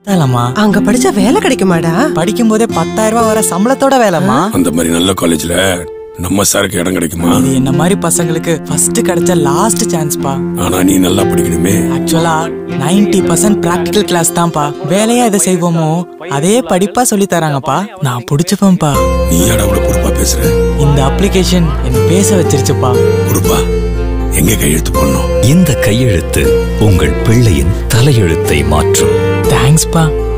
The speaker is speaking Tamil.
அங்க படிச்சா வேலை கிடைக்குமாடா? படிக்கும் போதே 10,000 ரூபாய் வர சம்பளத்தோட வேலைமா. அந்த மாதிரி நல்ல காலேஜ்ல நம்ம சாருக்கு இடம் கிடைக்குமா? இது என்ன மாதிரி பசங்களுக்கு ஃபர்ஸ்ட் கிடைச்ச லாஸ்ட் சான்ஸ்பா. ஆனா நீ நல்லா படிக்கணுமே. ஆக்சுவலா 90% பிராக்டிகல் கிளாஸ் தான்ப்பா. வேலையா எதை செய்வோமோ அதே படிப்பா சொல்லி தராங்கப்பா. நான் பிடிச்சப்பா. நீ யாரா கூட பொறுப்பா பேசுற? இந்த அப்ளிகேஷன் என்ன பேச வச்சிருச்சுப்பா. பொறுப்பா எங்க கையெழுத்து போடணும்? இந்த கையெழுத்து உங்கள் பிள்ளையின் தலையெழுத்தை மாற்றும். தேங்க்ஸ்பா.